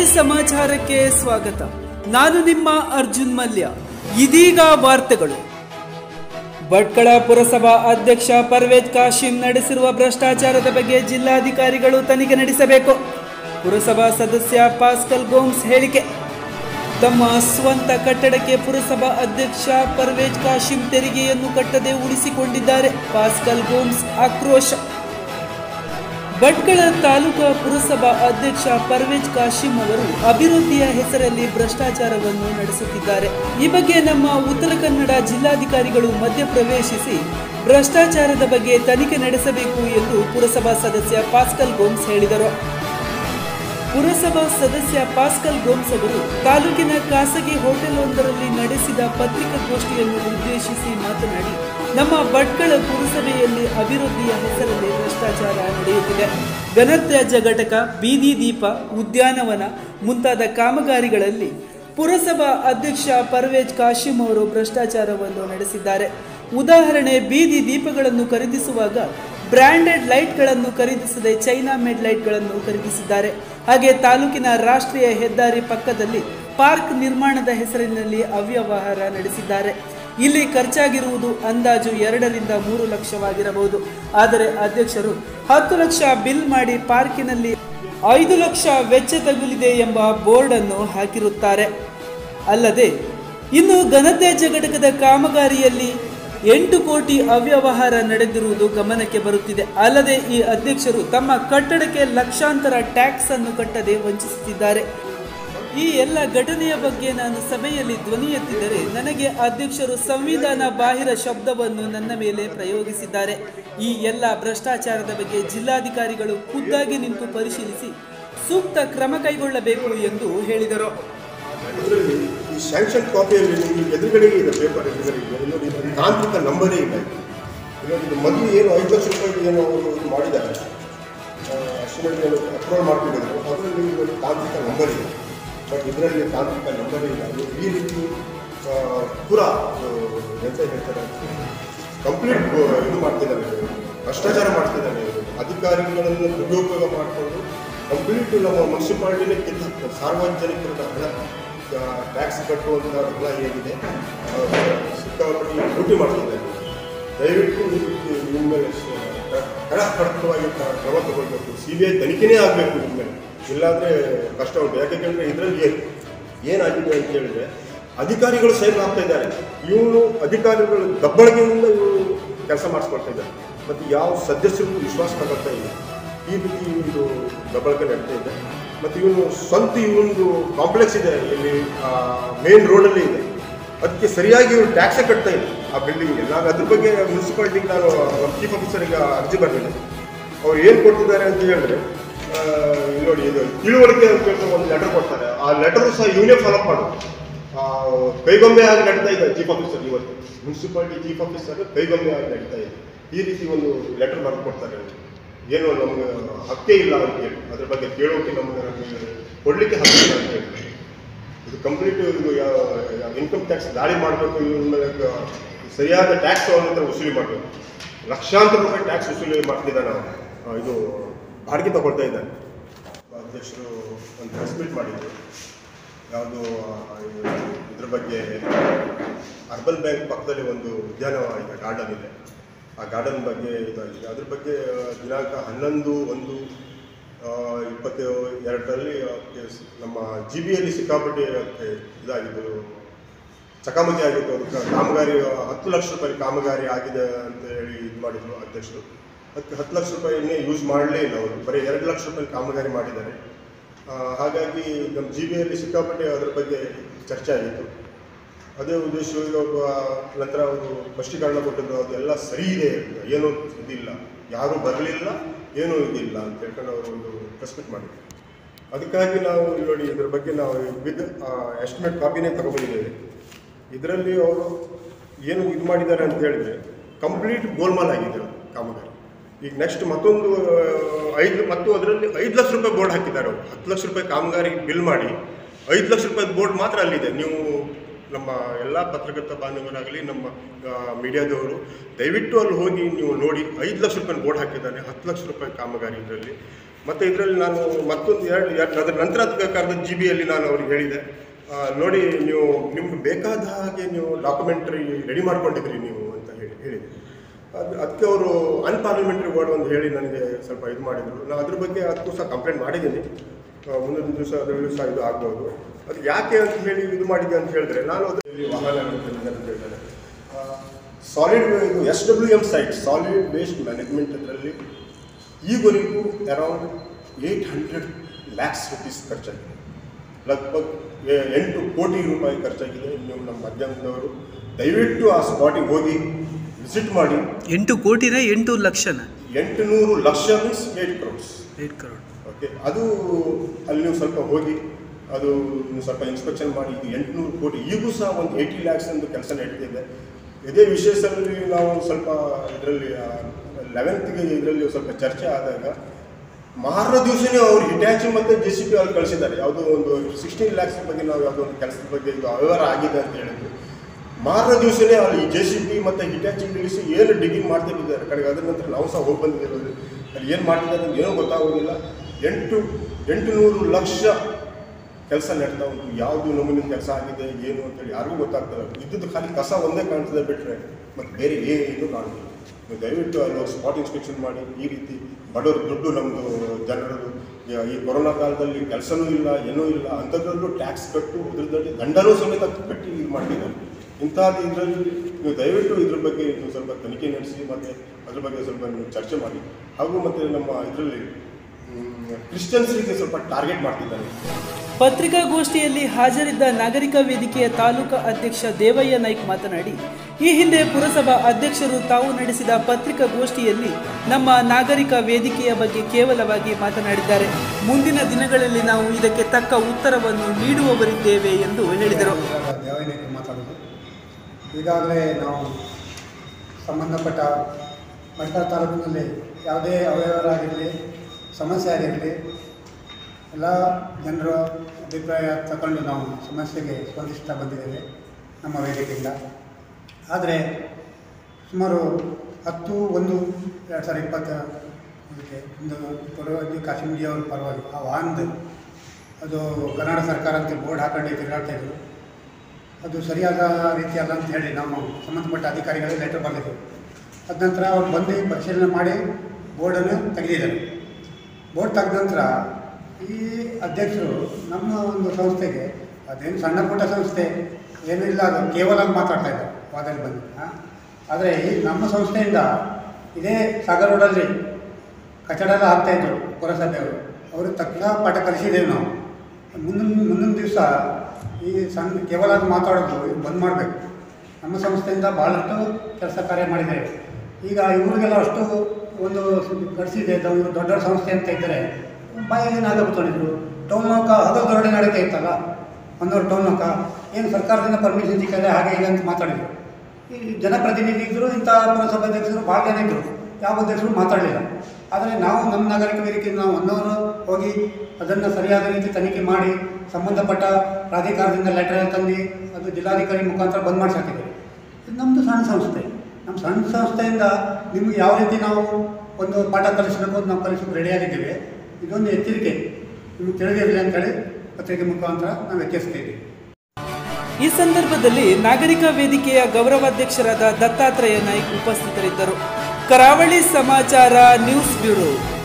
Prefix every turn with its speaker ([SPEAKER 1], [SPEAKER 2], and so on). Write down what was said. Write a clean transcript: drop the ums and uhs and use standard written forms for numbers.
[SPEAKER 1] ಸಮಾಚಾರಕ್ಕೆ ಸ್ವಾಗತ. ನಾನು ನಿಮ್ಮ ಅರ್ಜುನ್ ಮಲ್ಯ. ಇದೀಗ ವಾರ್ತೆಗಳು. ಭಟ್ಕಳ ಪುರಸಭಾ ಅಧ್ಯಕ್ಷ ಪರ್ವೇಜ್ ಕಾಶಿಂ ನಡೆಸಿರುವ ಭ್ರಷ್ಟಾಚಾರದ ಬಗ್ಗೆ ಜಿಲ್ಲಾಧಿಕಾರಿಗಳು ತನಿಖೆ ನಡೆಸಬೇಕು. ಪುರಸಭಾ ಸದಸ್ಯ ಪಾಸ್ಕಲ್ ಗೋಮ್ಸ್ ಹೇಳಿಕೆ. ತಮ್ಮ ಸ್ವಂತ ಕಟ್ಟಡಕ್ಕೆ ಪುರಸಭಾ ಅಧ್ಯಕ್ಷ ಪರ್ವೇಜ್ ಕಾಶಿಂ ತೆರಿಗೆಯನ್ನು ಕಟ್ಟದೆ ಉಳಿಸಿಕೊಂಡಿದ್ದಾರೆ. ಪಾಸ್ಕಲ್ ಗೋಮ್ಸ್ ಆಕ್ರೋಶ. ಭಟ್ಕಳ ತಾಲೂಕಾ ಪುರಸಭಾ ಅಧ್ಯಕ್ಷ ಪರ್ವೇಜ್ ಕಾಶಿಂ ಅವರು ಅಭಿವೃದ್ಧಿಯ ಹೆಸರಲ್ಲಿ ಭ್ರಷ್ಟಾಚಾರವನ್ನು ನಡೆಸುತ್ತಿದ್ದಾರೆ. ಈ ಬಗ್ಗೆ ನಮ್ಮ ಉತ್ತರ ಕನ್ನಡ ಜಿಲ್ಲಾಧಿಕಾರಿಗಳು ಮಧ್ಯಪ್ರವೇಶಿಸಿ ಭ್ರಷ್ಟಾಚಾರದ ಬಗ್ಗೆ ತನಿಖೆ ನಡೆಸಬೇಕು ಎಂದು ಪುರಸಭಾ ಸದಸ್ಯ ಪಾಸ್ಕಲ್ ಗೋಮ್ಸ್ ಹೇಳಿದರು. ಪುರಸಭಾ ಸದಸ್ಯ ಪಾಸ್ಕಲ್ ಗೋಮ್ಸ್ ಅವರು ತಾಲೂಕಿನ ಖಾಸಗಿ ಹೋಟೆಲ್ ಒಂದರಲ್ಲಿ ನಡೆಸಿದ ಪತ್ರಿಕಾಗೋಷ್ಠಿಯನ್ನು ಉದ್ದೇಶಿಸಿ ಮಾತನಾಡಿ, ನಮ್ಮ ಭಟ್ಕಳ ಪುರಸಭೆಯಲ್ಲಿ ಅಭಿವೃದ್ಧಿಯ ಹೆಸರಲ್ಲಿ ಭ್ರಷ್ಟಾಚಾರ ನಡೆಯುತ್ತಿದೆ. ಘನತ್ಯಾಜ್ಯ ಘಟಕ, ಬೀದಿ ದೀಪ, ಉದ್ಯಾನವನ ಮುಂತಾದ ಕಾಮಗಾರಿಗಳಲ್ಲಿ ಪುರಸಭಾ ಅಧ್ಯಕ್ಷ ಪರ್ವೇಜ್ ಕಾಶಿಂ ಅವರು ಭ್ರಷ್ಟಾಚಾರವನ್ನು ನಡೆಸಿದ್ದಾರೆ. ಉದಾಹರಣೆ, ಬೀದಿ ದೀಪಗಳನ್ನು ಖರೀದಿಸುವಾಗ ಬ್ರ್ಯಾಂಡೆಡ್ ಲೈಟ್ಗಳನ್ನು ಖರೀದಿಸದೆ ಚೈನಾ ಮೇಡ್ ಲೈಟ್ಗಳನ್ನು ಖರೀದಿಸಿದ್ದಾರೆ. ಹಾಗೆ ತಾಲೂಕಿನ ರಾಷ್ಟ್ರೀಯ ಹೆದ್ದಾರಿ ಪಕ್ಕದಲ್ಲಿ ಪಾರ್ಕ್ ನಿರ್ಮಾಣದ ಹೆಸರಿನಲ್ಲಿ ಅವ್ಯವಹಾರ ನಡೆಸಿದ್ದಾರೆ. ಇಲ್ಲಿ ಖರ್ಚಾಗಿರುವುದು ಅಂದಾಜು 2 ರಿಂದ 3 ಲಕ್ಷವಾಗಿರಬಹುದು. ಆದರೆ ಅಧ್ಯಕ್ಷರು 10 ಲಕ್ಷ ಬಿಲ್ ಮಾಡಿ ಪಾರ್ಕಿನಲ್ಲಿ 5 ಲಕ್ಷ ವೆಚ್ಚ ತಗುಲಿದೆ ಎಂಬ ಬೋರ್ಡ್ ಅನ್ನು ಹಾಕಿರುತ್ತಾರೆ. ಅಲ್ಲದೆ ಇನ್ನು ಘನತ್ಯಾಜ್ಯ ಘಟಕದ ಕಾಮಗಾರಿಯಲ್ಲಿ 8 ಕೋಟಿ ಅವ್ಯವಹಾರ ನಡೆದಿರುವುದು ಗಮನಕ್ಕೆ ಬರುತ್ತಿದೆ. ಅಲ್ಲದೆ ಈ ಅಧ್ಯಕ್ಷರು ತಮ್ಮ ಕಟ್ಟಡಕ್ಕೆ ಲಕ್ಷಾಂತರ ಟ್ಯಾಕ್ಸ್ ಅನ್ನು ಕಟ್ಟದೆ ವಂಚಿಸುತ್ತಿದ್ದಾರೆ. ಈ ಎಲ್ಲ ಘಟನೆಯ ಬಗ್ಗೆ ನಾನು ಸಭೆಯಲ್ಲಿ ಧ್ವನಿ ಎತ್ತಿದರೆ ನನಗೆ ಅಧ್ಯಕ್ಷರು ಸಂವಿಧಾನ ಬಾಹಿರ ಶಬ್ದವನ್ನು ನನ್ನ ಮೇಲೆ ಪ್ರಯೋಗಿಸಿದ್ದಾರೆ. ಈ ಎಲ್ಲ ಭ್ರಷ್ಟಾಚಾರದ ಬಗ್ಗೆ ಜಿಲ್ಲಾಧಿಕಾರಿಗಳು ಖುದ್ದಾಗಿ ನಿಂತು ಪರಿಶೀಲಿಸಿ ಸೂಕ್ತ ಕ್ರಮ ಕೈಗೊಳ್ಳಬೇಕು ಎಂದು ಹೇಳಿದರು.
[SPEAKER 2] ಈ ಸ್ಯಾಂಕ್ಷನ್ ಕಾಪಿಯಲ್ಲಿ ನಿಮಗೆ ಎದುರುಗಡೆಗೆ ಇದೆ, ಪೇಪರ್ ಎದುರುಗಡೆಗೆ ನೋಡಿ, ತಾಂತ್ರಿಕ ನಂಬರೇ ಇಲ್ಲ. ಇದು ಮೊದಲು ಏನು 5 ಲಕ್ಷ ರೂಪಾಯಿ ಏನು ಅವರು ಇದು ಮಾಡಿದ್ದಾರೆ, ಎಸ್ಟಿಮೇಟ್ ಅಪ್ರೂವಲ್ ಮಾಡ್ತಿದ್ರು, ಅದರಲ್ಲಿ ನೋಡಿ ತಾಂತ್ರಿಕ ನಂಬರ್ ಇದೆ. ಬಟ್ ಇದರಲ್ಲಿ ತಾಂತ್ರಿಕ ನಂಬರೇ ಇಲ್ಲ. ಈ ರೀತಿ ಪೂರ ಎಂತ ಹೇಳ್ತಾರೆ, ಕಂಪ್ಲೀಟ್ ಇದು ಮಾಡ್ತಿದ್ದಾರೆ, ಭ್ರಷ್ಟಾಚಾರ ಮಾಡ್ತಿದ್ದಾರೆ. ಅಧಿಕಾರಿಗಳನ್ನು ದುರುಪಯೋಗ ಮಾಡಿಕೊಂಡು ಕಂಪ್ಲೀಟ್ ನಮ್ಮ ಮುನ್ಸಿಪಾಲಿಟಿನೇ ಕಿತ್ತು ಸಾರ್ವಜನಿಕರ ಹಣ ಟ್ಯಾಕ್ಸ್ ಕಟ್ಟುವಂಥ ಹಣ ಏನಿದೆ ಸಿಕ್ಕಾಪಟ್ಟಿ ಲೂಟಿ ಮಾಡ್ತಿದ್ದಾರೆ. ದಯವಿಟ್ಟು ಈ ರೀತಿ ನಿಮ್ಮ ಮೇಲೆ ಕಡಖಂಡಿತವಾಗಿ ಕ್ರಮ ತಗೊಳ್ಬೇಕು. CBI ತನಿಖೆನೇ ಆಗಬೇಕು ನಿಮ್ಮ ಮೇಲೆ, ಇಲ್ಲಾಂದರೆ ಕಷ್ಟ ಉಂಟು. ಯಾಕೆಂದರೆ ಇದರಲ್ಲಿ ಏನಾಗಿದೆ ಅಂತ ಹೇಳಿದ್ರೆ, ಅಧಿಕಾರಿಗಳು ಸೈನ್ ಆಗ್ತಾ ಇದ್ದಾರೆ. ಇವರು ಅಧಿಕಾರಿಗಳು ದಬ್ಬಳಿಕೆಯಿಂದ ಇವರು ಕೆಲಸ ಮಾಡಿಸ್ಕೊಳ್ತಾ ಇದ್ದಾರೆ. ಮತ್ತು ಯಾವ ಸದಸ್ಯರಿಗೂ ವಿಶ್ವಾಸ ತಗೊಳ್ತಾ ಇಲ್ಲ. ಈ ರೀತಿ ಇವರು ದಬ್ಬಳಿಕೆ ನಡೀತಾ ಇದೆ. ಮತ್ತು ಇವನು ಸ್ವಂತ ಇವೊಂದು ಕಾಂಪ್ಲೆಕ್ಸ್ ಇದೆ, ಇಲ್ಲಿ ಮೇನ್ ರೋಡಲ್ಲಿ ಇದೆ. ಅದಕ್ಕೆ ಸರಿಯಾಗಿ ಇವರು ಟ್ಯಾಕ್ಸೇ ಕಟ್ತಾ ಇಲ್ಲ ಆ ಬಿಲ್ಡಿಂಗ್ಗೆ. ನಾನು ಅದ್ರ ಬಗ್ಗೆ ಮುನ್ಸಿಪಾಲಿಟಿಗೆ ನಾನು ಚೀಫ್ ಆಫೀಸರಿಗೆ ಅರ್ಜಿ ಬರೆದಿದ್ದೆ. ಅವ್ರು ಏನು ಕೊಡ್ತಿದ್ದಾರೆ ಅಂತ ಹೇಳಿದ್ರೆ, ನೋಡಿ ಇದು ತಿಳುವಳಿಕೆ ಅಂತ ಹೇಳ್ತಾರೆ, ಒಂದು ಲೆಟರ್ ಕೊಡ್ತಾರೆ. ಆ ಲೆಟರು ಸಹ ಇವನೇ ಫಾಲೋ ಮಾಡೋದು. ಕೈಗೊಂಬೆ ಆಗಿ ನಡೀತಾ ಇದೆ ಚೀಫ್ ಆಫೀಸರ್. ಇವತ್ತು ಮುನ್ಸಿಪಾಲಿಟಿ ಚೀಫ್ ಆಫೀಸರ್ ಕೈಗೊಂಬೆ ಆಗಿ ನಡೀತಾ ಇದೆ. ಈ ರೀತಿ ಒಂದು ಲೆಟರ್ ಬರೆದು ಕೊಡ್ತಾರೆ. ಏನು ನಮ್ಗೆ ಹಕ್ಕೇ ಇಲ್ಲ ಅಂತ ಹೇಳಿ, ಅದ್ರ ಬಗ್ಗೆ ಕೇಳೋಕೆ ನಮಗೆ ಕೊಡಲಿಕ್ಕೆ ಹಕ್ಕಿಲ್ಲ ಅಂತ ಹೇಳಿ. ಇದು ಕಂಪ್ಲೀಟ್ ಇದು ಇನ್ಕಮ್ ಟ್ಯಾಕ್ಸ್ ದಾಳಿ ಮಾಡಬೇಕು. ಇವ್ರ ಸರಿಯಾದ ಟ್ಯಾಕ್ಸ್ ಅವ್ರ ಹತ್ರ ವಸೂಲಿ ಮಾಡಬೇಕು. ಲಕ್ಷಾಂತರ ರೂಪಾಯಿ ಟ್ಯಾಕ್ಸ್ ವಸೂಲಿ ಮಾಡ್ತಿದ್ದಾನೆ ನಾವು. ಇದು ಬಾಡಿಗೆ ತಗೊಳ್ತಾ ಇದ್ದಾನೆ. ಅಧ್ಯಕ್ಷರು ಒಂದು ಪ್ರೆಸ್ ಮೀಟ್ ಮಾಡಿದ್ರು. ಯಾವುದು ಇದ್ರ ಬಗ್ಗೆ ಅರ್ಬನ್ ಬ್ಯಾಂಕ್ ಪಕ್ಕದಲ್ಲಿ ಒಂದು ಉದ್ಯಾನವನ ಇದೆ, ಗಾರ್ಡನ್ ಇದೆ. ಆ ಗಾರ್ಡನ್ ಬಗ್ಗೆ ಇದಾಗಿದೆ. ಅದ್ರ ಬಗ್ಗೆ ದಿನಾಂಕ 11/1/22ರಲ್ಲಿ ನಮ್ಮ GBಯಲ್ಲಿ ಸಿಕ್ಕಾಪಟ್ಟೆ ಇದಾಗಿದ್ದು, ಚಕಾಮಕಿ ಆಗಿತ್ತು. ಅದಕ್ಕೆ ಕಾಮಗಾರಿ 10 ಲಕ್ಷ ರೂಪಾಯಿ ಕಾಮಗಾರಿ ಆಗಿದೆ ಅಂತ ಹೇಳಿ ಇದು ಮಾಡಿದ್ರು ಅಧ್ಯಕ್ಷರು. ಅದಕ್ಕೆ 10 ಲಕ್ಷ ರೂಪಾಯಿನೇ ಯೂಸ್ ಮಾಡಲೇ ಇಲ್ಲ ಅವರು, ಬರೀ 2 ಲಕ್ಷ ರೂಪಾಯಿ ಕಾಮಗಾರಿ ಮಾಡಿದ್ದಾರೆ. ಹಾಗಾಗಿ ನಮ್ಮ GBಯಲ್ಲಿ ಸಿಕ್ಕಾಪಟ್ಟೆ ಅದ್ರ ಬಗ್ಗೆ ಚರ್ಚೆ ಆಗಿತ್ತು. ಅದೇ ಉದ್ದೇಶ ನಂತರ ಅವರು ಸ್ಪಷ್ಟೀಕರಣ ಕೊಟ್ಟಿದ್ದು, ಅದೆಲ್ಲ ಸರಿ ಇದೆ, ಏನೂ ಇದಿಲ್ಲ, ಯಾರೂ ಬರಲಿಲ್ಲ, ಏನೂ ಇದಿಲ್ಲ ಅಂತ ಹೇಳ್ಕೊಂಡು ಅವರು ಒಂದು ಪ್ರೆಸ್ ಮೀಟ್ ಮಾಡಿದ್ರು. ಅದಕ್ಕಾಗಿ ನಾವು ನೋಡಿ ಇದ್ರ ಬಗ್ಗೆ ನಾವು ವಿತ್ ಎಸ್ಟಿಮೇಟ್ ಕಾಪಿನೇ ತಗೊಂಡಿದ್ದೇವೆ. ಇದರಲ್ಲಿ ಅವರು ಏನು ಇದು ಮಾಡಿದ್ದಾರೆ ಅಂತ ಹೇಳಿದ್ರೆ, ಕಂಪ್ಲೀಟ್ ಗೋಲ್ಮಾಲ್ ಆಗಿದೆ ಕಾಮಗಾರಿ. ಈಗ ನೆಕ್ಸ್ಟ್ ಮತ್ತೊಂದು ಮತ್ತು ಅದರಲ್ಲಿ 5 ಲಕ್ಷ ರೂಪಾಯಿ ಬೋರ್ಡ್ ಹಾಕಿದ್ದಾರೆ ಅವರು. 10 ಲಕ್ಷ ರೂಪಾಯಿ ಕಾಮಗಾರಿ ಬಿಲ್ ಮಾಡಿ 5 ಲಕ್ಷ ರೂಪಾಯಿ ಬೋರ್ಡ್ ಮಾತ್ರ ಅಲ್ಲಿದೆ. ನೀವು ನಮ್ಮ ಎಲ್ಲ ಪತ್ರಕರ್ತ ಬಾಂಧವರಾಗಲಿ, ನಮ್ಮ ಮೀಡಿಯಾದವರು ದಯವಿಟ್ಟು ಅಲ್ಲಿ ಹೋಗಿ ನೀವು ನೋಡಿ. 5 ಲಕ್ಷ ರೂಪಾಯಿ ಬೋರ್ಡ್ ಹಾಕಿದ್ದಾನೆ, 10 ಲಕ್ಷ ರೂಪಾಯಿ ಕಾಮಗಾರಿ ಇದರಲ್ಲಿ. ಮತ್ತು ಇದರಲ್ಲಿ ನಾನು ಮತ್ತೊಂದು ಅದರ ನಂತರ ಕರೆದ GB ಯಲ್ಲಿ ನಾನು ಅವ್ರಿಗೆ ಹೇಳಿದೆ, ನೋಡಿ ನೀವು ನಿಮ್ಗೆ ಬೇಕಾದ ಹಾಗೆ ನೀವು ಡಾಕ್ಯುಮೆಂಟ್ರಿ ರೆಡಿ ಮಾಡ್ಕೊಂಡಿದ್ರಿ ನೀವು ಅಂತ ಹೇಳಿದೆ. ಅದಕ್ಕೆ ಅವರು ಅನ್ಪಾರ್ಲಿಮೆಂಟ್ರಿ ವರ್ಡ್ ಒಂದು ಹೇಳಿ ನನಗೆ ಸ್ವಲ್ಪ ಇದು ಮಾಡಿದರು. ನಾನು ಅದ್ರ ಬಗ್ಗೆ ಅದಕ್ಕೂ ಸಹ ಕಂಪ್ಲೇಂಟ್ ಮಾಡಿದ್ದೀನಿ. ಮುಂದೊಂದು ದಿವಸ ಅದರಲ್ಲೂ ಸಹ ಇದು ಆಗ್ಬೋದು. ಅದು ಯಾಕೆ ಅಂತ ಹೇಳಿ ಇದು ಮಾಡಿದ್ದೆ ಅಂತ ಹೇಳಿದ್ರೆ, ನಾನು ಅದರಲ್ಲಿ ವಾಹನಗಳು ಅಂತ ಹೇಳ್ತಾರೆ, ಸಾಲಿಡ್ ಇದು SWM site, solid waste management, ಅದರಲ್ಲಿ ಈವರೆಗೂ ಅರೌಂಡ್ 800 lakhs rupees ಖರ್ಚಾಗಿದೆ. ಲಗ್ಭಗ್ 8 ಕೋಟಿ ರೂಪಾಯಿ ಖರ್ಚಾಗಿದೆ. ನೀವು ನಮ್ಮ ಮಾಧ್ಯಮದವರು ದಯವಿಟ್ಟು ಆ ಸ್ಪಾಟಿಗೆ ಹೋಗಿ ವಿಸಿಟ್ ಮಾಡಿ.
[SPEAKER 1] 8 ಕೋಟಿನ 8 ಲಕ್ಷನ
[SPEAKER 2] 800 ಲಕ್ಷ ಮೀನ್ಸ್ 8 crores. ಓಕೆ, ಅದು ಅಲ್ಲಿ ನೀವು ಸ್ವಲ್ಪ ಹೋಗಿ ಅದು ಸ್ವಲ್ಪ ಇನ್ಸ್ಪೆಕ್ಷನ್ ಮಾಡಿ. ಇದು 800 ಕೋಟಿ, ಈಗೂ ಸಹ ಒಂದು 80 lakhs ಎಂದು ಕೆಲಸ ನಡೀತಿದೆ. ಇದೇ ವಿಷಯದಲ್ಲಿ ನಾವು ಸ್ವಲ್ಪ ಇದರಲ್ಲಿ 11th ಇದರಲ್ಲಿ ಸ್ವಲ್ಪ ಚರ್ಚೆ ಆದಾಗ ಮಾರನೇ ದಿವಸನೇ ಅವರು ಹಿಟ್ಯಾಚಿ ಮತ್ತು JCB ಅವ್ರು ಕಳಿಸಿದ್ದಾರೆ. ಯಾವುದೋ ಒಂದು 16 lakhs ಬಗ್ಗೆ ನಾವು ಯಾವುದೋ ಒಂದು ಕೆಲಸದ ಬಗ್ಗೆ ಇದು ಅವ್ಯವಹಾರ ಆಗಿದೆ ಅಂತ ಹೇಳಿದ್ರು. ಮಾರನೇ ದಿವಸನೇ ಅಲ್ಲಿ JCB ಮತ್ತು ಹಿಟ್ಯಾಚಿ ನಿಲ್ಲಿಸಿ ಏನು ಡಿಗ್ಗಿಂಗ್ ಮಾಡ್ತಿದ್ದಾರೆ ಕಡೆಗೆ. ಅದರ ನಂತರ ನಾವು ಸಹ ಹೋಗಿ ಬಂದಿದ್ದೇವೆ. ಅಲ್ಲಿ ಏನು ಮಾಡ್ತಿದ್ದಾರೆ ಅಂತ ಏನೂ ಗೊತ್ತಾಗೋದಿಲ್ಲ. 800 ಲಕ್ಷ ಕೆಲಸ ನಡ್ತಾ ಉಂಟು. ಯಾವುದು ನಮೂನಿನ ಕೆಲಸ ಆಗಿದೆ ಏನು ಅಂತೇಳಿ ಯಾರಿಗೂ ಗೊತ್ತಾಗ್ತದೆ. ಇದ್ದದ್ದು ಖಾಲಿ ಕಸ ಒಂದೇ ಕಾಣ್ತದೆ ಬಿಟ್ಟರೆ ಮತ್ತು ಬೇರೆ ಏನು ಕಾಣುತ್ತಿಲ್ಲ. ನೀವು ದಯವಿಟ್ಟು ಅಲ್ಲಿ ಸ್ಪಾಟ್ ಇನ್ಸ್ಪೆಕ್ಷನ್ ಮಾಡಿ. ಈ ರೀತಿ ಬಡವರು ದುಡ್ಡು ನಮ್ಮದು ಜನರದು ಈ ಕೊರೋನಾ ಕಾಲದಲ್ಲಿ ಕೆಲಸನೂ ಇಲ್ಲ, ಏನೂ ಇಲ್ಲ, ಅಂಥದ್ರಲ್ಲೂ ಟ್ಯಾಕ್ಸ್ ಕಟ್ಟು ಇದ್ರದಲ್ಲಿ ದಂಡನೂ ಸಮೇತ ಕಟ್ಟಿ ಇದು ಮಾಡಿದ್ದಾರೆ. ಇಂಥದ್ದು ಇದರಲ್ಲಿ ನೀವು ದಯವಿಟ್ಟು ಇದ್ರ ಬಗ್ಗೆ ನೀವು ಸ್ವಲ್ಪ ತನಿಖೆ ನಡೆಸಿ ಮತ್ತು ಅದ್ರ ಬಗ್ಗೆ ಸ್ವಲ್ಪ ನೀವು ಚರ್ಚೆ ಮಾಡಿ. ಹಾಗೂ ಮತ್ತು ನಮ್ಮ ಇದರಲ್ಲಿ ಕ್ರಿಶ್ಚಿಯನ್ಸ್ರಿಗೆ ಸ್ವಲ್ಪ ಟಾರ್ಗೆಟ್ ಮಾಡ್ತಿದ್ದಾರೆ.
[SPEAKER 1] ಪತ್ರಿಕಾಗೋಷ್ಠಿಯಲ್ಲಿ ಹಾಜರಿದ್ದ ನಾಗರಿಕ ವೇದಿಕೆಯ ತಾಲೂಕಾ ಅಧ್ಯಕ್ಷ ದೇವಯ್ಯ ನಾಯ್ಕ್ ಮಾತನಾಡಿ, ಈ ಹಿಂದೆ ಪುರಸಭಾ ಅಧ್ಯಕ್ಷರು ತಾವು ನಡೆಸಿದ ಪತ್ರಿಕಾಗೋಷ್ಠಿಯಲ್ಲಿ ನಮ್ಮ ನಾಗರಿಕ ವೇದಿಕೆಯ ಬಗ್ಗೆ ಕೇವಲವಾಗಿ ಮಾತನಾಡಿದ್ದಾರೆ. ಮುಂದಿನ ದಿನಗಳಲ್ಲಿ ನಾವು ಇದಕ್ಕೆ ತಕ್ಕ ಉತ್ತರವನ್ನು ನೀಡುವವರಿದ್ದೇವೆ ಎಂದು ಹೇಳಿದರು.
[SPEAKER 3] ದೇವಯ್ಯ ನಾಯ್ಕ್ ಮಾತಾಡೋದು, ಈಗಾಗಲೇ ನಾವು ಸಂಬಂಧಪಟ್ಟ ಮಡಿಕಲ್ ತಾಲೂಕಿನಲ್ಲಿ ಯಾವುದೇ ಅವ್ಯವಹಾರ ಆಗಿರಲಿ, ಸಮಸ್ಯೆ ಆಗಿರಲಿ, ಎಲ್ಲ ಜನರ ಅಭಿಪ್ರಾಯ ತಗೊಂಡು ನಾವು ಸಮಸ್ಯೆಗೆ ಸ್ಪಂದಿಸ್ತಾ ಬಂದಿದ್ದೇವೆ ನಮ್ಮ ವೇದಿಕೆಯಿಂದ. ಆದರೆ ಸುಮಾರು 10/1/2020 ಒಂದು ಪರವಾಗಿ ಕಾಶ್ಮೀರಿಯವ್ರ ಪರವಾಗಿ ಆ ವಾಹನದ ಅದು ಕರ್ನಾಟಕ ಸರ್ಕಾರ ಅಂತ ಬೋರ್ಡ್ ಹಾಕೊಂಡು ತಿರುಗಾಡ್ತಾಯಿದ್ರು. ಅದು ಸರಿಯಾದ ರೀತಿ ಅಲ್ಲ ಅಂತ ಹೇಳಿ ನಾವು ಸಂಬಂಧಪಟ್ಟ ಅಧಿಕಾರಿಗಳಿಗೆ ಲೆಟರ್ ಬರೆದಿದ್ದೆವು. ಅದ ನಂತರ ಅವ್ರು ಬಂದು ಪರಿಶೀಲನೆ ಮಾಡಿ ಬೋರ್ಡನ್ನು ತೆಗೆದಿದ್ದಾರೆ. ಬೋರ್ಡ್ ತೆಗೆದ ನಂತರ ಈ ಅಧ್ಯಕ್ಷರು ನಮ್ಮ ಒಂದು ಸಂಸ್ಥೆಗೆ, ಅದೇನು ಸಣ್ಣ ಪುಟ್ಟ ಸಂಸ್ಥೆ ಏನೂ ಇಲ್ಲ, ಅದು ಕೇವಲ ಮಾತಾಡ್ತಾ ಇದ್ದಾರೆ ವಾದಲ್ಲಿ ಬಂದು. ಆದರೆ ಈ ನಮ್ಮ ಸಂಸ್ಥೆಯಿಂದ ಇದೇ ಸಾಗರ್ ರೋಡಲ್ಲಿ ಕಚಡ ಎಲ್ಲ ಹಾಕ್ತಾಯಿದ್ರು ಪುರಸಭೆಯವರು. ಅವರು ತಕ್ಷಣ ಪಾಠ ಕಲಿಸಿದ್ದೇವೆ ನಾವು. ಮುಂದಿನ ದಿವಸ ಈ ಕೇವಲ ಮಾತಾಡೋದು ಬಂದ್ ಮಾಡಬೇಕು. ನಮ್ಮ ಸಂಸ್ಥೆಯಿಂದ ಭಾಳಷ್ಟು ಕೆಲಸ ಕಾರ್ಯ ಮಾಡಿದ್ದೇವೆ. ಈಗ ಇವ್ರಿಗೆಲ್ಲ ಅಷ್ಟು ಒಂದು ಕಳಿಸಿದೆ, ಇವರು ದೊಡ್ಡ ಸಂಸ್ಥೆ ಅಂತ ಇದ್ದರೆ ಬಾಯಿಗೆ ನಾಗ ಕೂತ್ಕೊಂಡಿದ್ರು. ಟೌನ್ ನೌಕ ಹಗಲು ದೊಡ್ಡ ನಡೀತಾ ಇತ್ತಲ್ಲ, ಒಂದೂರು ಟೌನ್ ನೌಕ ಏನು ಸರ್ಕಾರದಿಂದ ಪರ್ಮಿಷನ್ ಸಿಕ್ಕದೆ ಹಾಗೆ ಹೀಗೆ ಅಂತ ಮಾತಾಡಿದರು. ಈ ಜನಪ್ರತಿನಿಧಿಗಳು ಇಂಥ ಪುರಸಭಾಧ್ಯಕ್ಷರು ಭಾಳ ಜನ ಇದ್ದರು, ಯಾವ ಅಧ್ಯಕ್ಷರು ಮಾತಾಡಲಿಲ್ಲ. ಆದರೆ ನಾವು ನಮ್ಮ ನಾಗರಿಕ ವೇದಿಕೆಯಿಂದ ನಾವು 1 hour ಹೋಗಿ ಅದನ್ನು ಸರಿಯಾದ ರೀತಿ ತನಿಖೆ ಮಾಡಿ ಸಂಬಂಧಪಟ್ಟ ಪ್ರಾಧಿಕಾರದಿಂದ ಲೆಟರ್ ತಂದು ಅದು ಜಿಲ್ಲಾಧಿಕಾರಿ ಮುಖಾಂತರ ಬಂದ್ ಮಾಡಿ ಹಾಕಿದ್ದೇವೆ. ಇದು ನಮ್ಮದು ಸಣ್ಣ ಸಂಸ್ಥೆ. ನಮ್ಮ ಸಣ್ಣ ಸಂಸ್ಥೆಯಿಂದ ನಿಮಗೆ ಯಾವ ರೀತಿ ನಾವು ಒಂದು ಪಾಠ ಕಲಿಸಬೇಕು ಅಂತ ನಾವು ಕಲಿಸೋಕೆ ರೆಡಿಯಾಗಿದ್ದೇವೆ. ಇದೊಂದು ಎಚ್ಚರಿಕೆ ನಿಮಗೆ ತಿಳಿದಿರಲಿ ಅಂತೇಳಿ ಪತ್ರಿಕೆ ಮುಖಾಂತರ ನಾವು ಎಚ್ಚರಿಸ್ತಾ ಇದ್ದೀವಿ.
[SPEAKER 1] ಈ ಸಂದರ್ಭದಲ್ಲಿ ನಾಗರಿಕ ವೇದಿಕೆಯ ಗೌರವಾಧ್ಯಕ್ಷರಾದ ದತ್ತಾತ್ರೇಯ ನಾಯ್ಕ್ ಉಪಸ್ಥಿತರಿದ್ದರು. ಕರಾವಳಿ ಸಮಾಚಾರ ನ್ಯೂಸ್ ಬ್ಯೂರೋ.